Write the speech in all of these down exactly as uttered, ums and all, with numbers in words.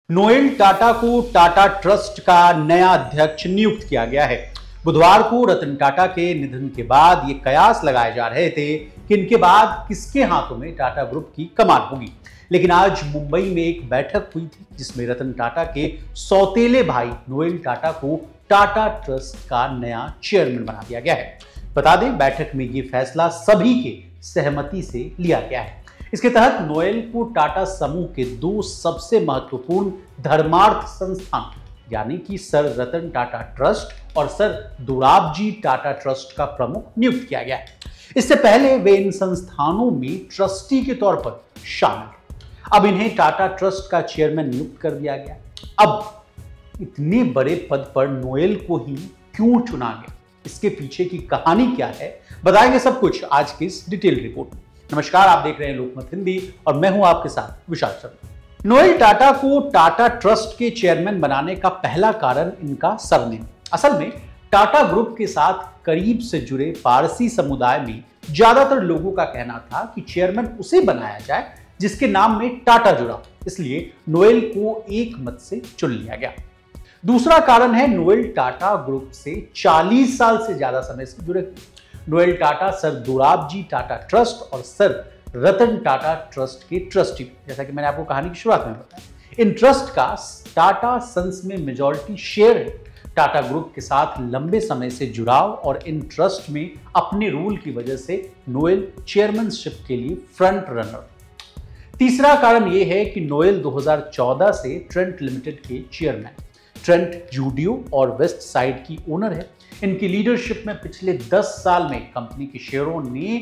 Noel Tata को Tata trust का नया अध्यक्ष नियुक्त किया गया है। बुधवार को रतन टाटा के निधन के बाद ये कयास लगाए जा रहे थे कि इनके बाद किसके हाथों में टाटा ग्रुप की कमान होगी। लेकिन आज मुंबई में एक बैठक हुई थी जिसमें रतन टाटा के सौतेले भाई नोएल टाटा को टाटा ट्रस्ट का नया चेयरमैन बना दिया गया है। बता दें, बैठक में ये फैसला सभी के सहमति से लिया गया है। इसके तहत नोएल को टाटा समूह के दो सबसे महत्वपूर्ण धर्मार्थ संस्थान यानी कि सर रतन टाटा ट्रस्ट और सर दोराबजी टाटा ट्रस्ट का प्रमुख नियुक्त किया गया है। इससे पहले वे इन संस्थानों में ट्रस्टी के तौर पर शामिल। अब इन्हें टाटा ट्रस्ट का चेयरमैन नियुक्त कर दिया गया। अब इतने बड़े पद पर नोएल को ही क्यों चुना गया, इसके पीछे की कहानी क्या है, बताएंगे सब कुछ आज की इस डिटेल रिपोर्ट में। नमस्कार, आप देख रहे हैं लोकमत हिंदी और मैं हूं आपके साथ विशाल शर्मा। नोएल टाटा को टाटा ट्रस्ट के चेयरमैन बनाने का पहला कारण इनका सरनेम। असल में टाटा ग्रुप के साथ करीब से जुड़े पारसी समुदाय में ज्यादातर लोगों का कहना था कि चेयरमैन उसे बनाया जाए जिसके नाम में टाटा जुड़ा, इसलिए नोएल को एक मत से चुन लिया गया। दूसरा कारण है नोएल टाटा ग्रुप से चालीस साल से ज्यादा समय से जुड़े। Noel Tata sir Dorabji Tata trust और सर रतन टाटा ट्रस्ट के ट्रस्टी, जैसा कि मैंने आपको कहानी की शुरुआत में बताया। इन ट्रस्ट का टाटा सन्स में मेजॉरिटी शेयर है। टाटा ग्रुप के साथ लंबे समय से जुड़ाव और इन ट्रस्ट में अपने रूल की वजह से नोएल चेयरमैनशिप के लिए फ्रंट रनर। तीसरा कारण यह है कि नोएल दो हज़ार चौदह से ट्रेंट लिमिटेड के चेयरमैन, ट्रेंट जूडियो और वेस्ट साइड की ओनर है। इनकी लीडरशिप में पिछले दस साल में कंपनी के शेयरों ने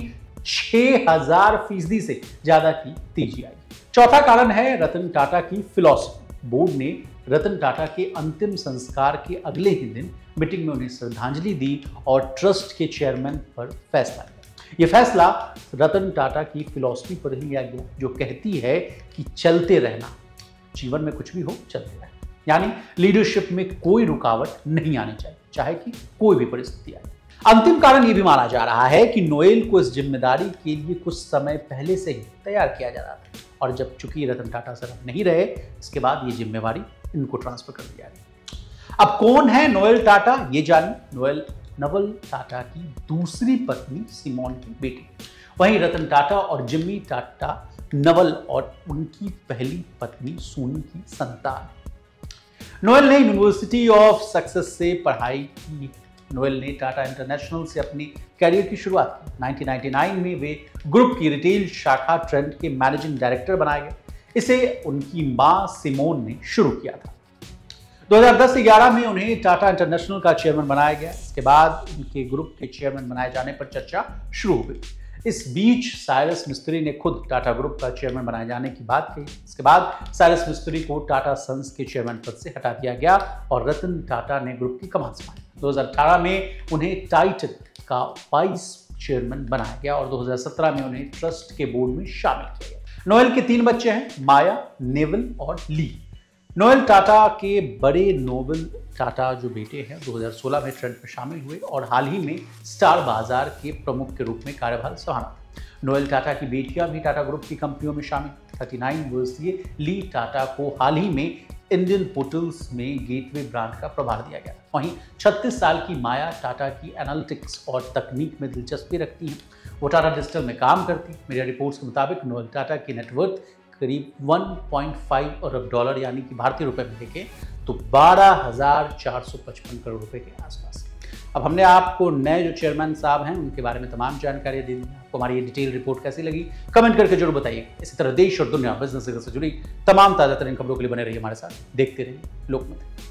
छह हज़ार फीसदी से ज्यादा की तेजी आई। चौथा कारण है रतन टाटा की फिलॉसफी। बोर्ड ने रतन टाटा के अंतिम संस्कार के अगले ही दिन मीटिंग में उन्हें श्रद्धांजलि दी और ट्रस्ट के चेयरमैन पर फैसला लिया। यह फैसला रतन टाटा की फिलॉसफी पर ही लिया गया, जो कहती है कि चलते रहना, जीवन में कुछ भी हो चलते रहना, यानी लीडरशिप में कोई रुकावट नहीं आनी चाहिए, चाहे कि कोई भी परिस्थिति आए। अंतिम कारण यह भी माना जा रहा है कि नोएल को इस जिम्मेदारी के लिए कुछ समय पहले से ही तैयार किया जा रहा था और जब चूंकि रतन टाटा सर नहीं रहे, इसके बाद ये जिम्मेवारी इनको ट्रांसफर कर दिया गया। अब कौन है नोएल टाटा, ये जानिए। नोएल नवल टाटा की दूसरी पत्नी सिमोन की बेटी, वहीं रतन टाटा और जिम्मी टाटा नवल और उनकी पहली पत्नी सोनी की संतान। नोएल ने यूनिवर्सिटी ऑफ सक्सेस से पढ़ाई की। नोएल ने टाटा इंटरनेशनल से अपनी कैरियर की शुरुआत की। उन्नीस सौ निन्यानवे में वे ग्रुप की रिटेल शाखा ट्रेंड के मैनेजिंग डायरेक्टर बनाए गए। इसे उनकी मां सिमोन ने शुरू किया था। दो हज़ार दस ग्यारह में उन्हें टाटा इंटरनेशनल का चेयरमैन बनाया गया। इसके बाद उनके ग्रुप के चेयरमैन बनाए जाने पर चर्चा शुरू हो गई। इस बीच साइरस मिस्त्री ने खुद टाटा ग्रुप का चेयरमैन बनाए जाने की बात कही। इसके बाद साइरस मिस्त्री को टाटा सन्स के चेयरमैन पद से हटा दिया गया और रतन टाटा ने ग्रुप की कमान संभाली। दो हज़ार अठारह में उन्हें टाइटन का वाइस चेयरमैन बनाया गया और दो हज़ार सत्रह में उन्हें ट्रस्ट के बोर्ड में शामिल किया गया। नोएल के तीन बच्चे हैं, माया, नेवल और ली। नोएल टाटा के बड़े नोबल टाटा जो बेटे हैं दो हज़ार सोलह में ट्रेंड में शामिल हुए और हाल ही में स्टार बाजार के प्रमुख के रूप में कार्यभार संभाला। नोएल टाटा की बेटियां भी टाटा ग्रुप की कंपनियों में शामिल। उनतालीस वर्षीय ली टाटा को हाल ही में इंडियन होटल्स में गेटवे ब्रांड का प्रभार दिया गया। वहीं छत्तीस साल की माया टाटा की एनालिटिक्स और तकनीक में दिलचस्पी रखती हैं। वो टाटा डिजिटल में काम करती। मीडिया रिपोर्ट्स के मुताबिक नोएल टाटा की नेटवर्थ करीब एक पॉइंट पाँच अरब डॉलर यानी कि भारतीय रुपए में देखें तो बारह हज़ार चार सौ पचपन करोड़ रुपए के आसपास। अब हमने आपको नए जो चेयरमैन साहब हैं उनके बारे में तमाम जानकारी दी। आपको हमारी ये डिटेल रिपोर्ट कैसी लगी, कमेंट करके जरूर बताइए। इसी तरह देश और दुनिया बिजनेस से जुड़ी तमाम ताजा तरीन खबरों के लिए बने रहिए हमारे साथ, देखते रहिए लोकमत।